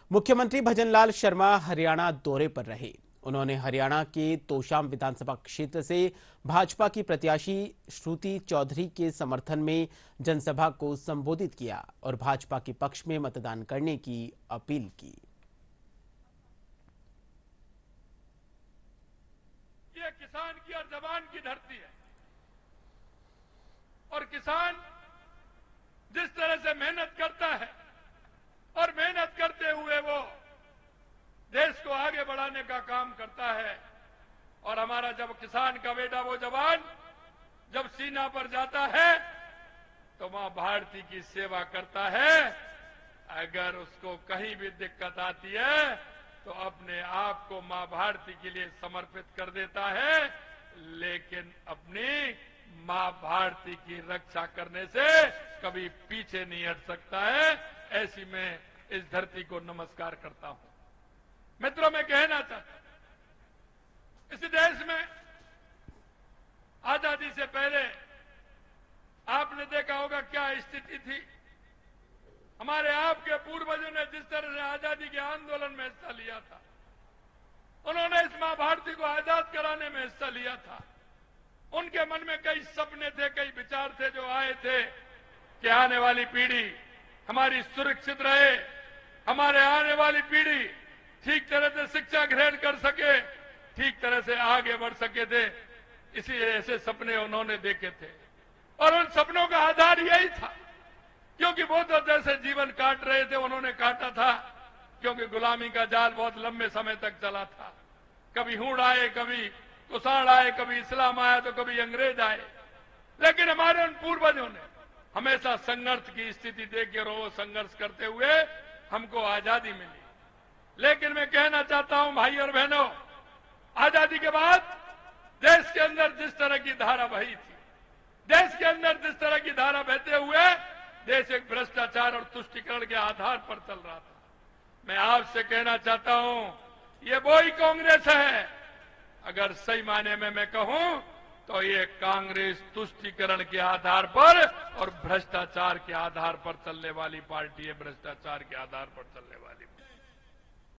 मुख्यमंत्री भजनलाल शर्मा हरियाणा दौरे पर रहे। उन्होंने हरियाणा के तोशाम विधानसभा क्षेत्र से भाजपा की प्रत्याशी श्रुति चौधरी के समर्थन में जनसभा को संबोधित किया और भाजपा के पक्ष में मतदान करने की अपील की। ये किसान की और जवान की धरती है और किसान जिस तरह से मेहनत करता है और मेहनत करते हुए वो देश को आगे बढ़ाने का काम करता है। और हमारा जब किसान का बेटा वो जवान जब सीना पर जाता है तो मां भारती की सेवा करता है। अगर उसको कहीं भी दिक्कत आती है तो अपने आप को मां भारती के लिए समर्पित कर देता है, लेकिन अपनी मां भारती की रक्षा करने से कभी पीछे नहीं हट सकता है। ऐसी मैं इस धरती को नमस्कार करता हूं। मित्रों, मैं कहना चाहता हूं, इस देश में आजादी से पहले आपने देखा होगा क्या स्थिति थी। हमारे आपके पूर्वजों ने जिस तरह से आजादी के आंदोलन में हिस्सा लिया था, उन्होंने इस मां भारती को आजाद कराने में हिस्सा लिया था। उनके मन में कई सपने थे, कई विचार थे जो आए थे कि आने वाली पीढ़ी हमारी सुरक्षित रहे, हमारे आने वाली पीढ़ी ठीक तरह से शिक्षा ग्रहण कर सके, ठीक तरह से आगे बढ़ सके थे। इसी ऐसे सपने उन्होंने देखे थे और उन सपनों का आधार यही था, क्योंकि वो तो जैसे जीवन काट रहे थे उन्होंने काटा था, क्योंकि गुलामी का जाल बहुत लंबे समय तक चला था। कभी हूड़ आए, कभी कुषाण आए, कभी इस्लाम आया तो कभी अंग्रेज आए, लेकिन हमारे उन पूर्वजों ने हमेशा संघर्ष की स्थिति देखकर वो संघर्ष करते हुए हमको आजादी मिली। लेकिन मैं कहना चाहता हूं भाई और बहनों, आजादी के बाद देश के अंदर जिस तरह की धारा बही थी, देश के अंदर जिस तरह की धारा बहते हुए देश एक भ्रष्टाचार और तुष्टीकरण के आधार पर चल रहा था। मैं आपसे कहना चाहता हूं, ये वही कांग्रेस है। अगर सही मायने में मैं कहूं तो ये कांग्रेस तुष्टीकरण के आधार पर और भ्रष्टाचार के आधार पर चलने वाली पार्टी है, भ्रष्टाचार के आधार पर चलने वाली।